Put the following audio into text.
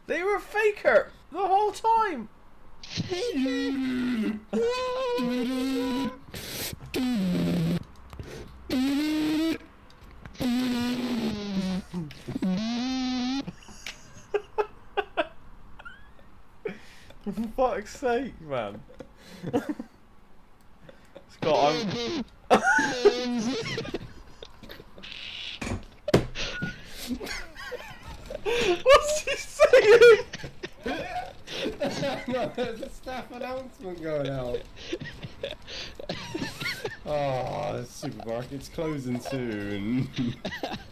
They were a faker the whole time. For fuck's sake, man. Scott, what's he saying? No, there's a staff announcement going out. Oh, the supermarket's closing soon.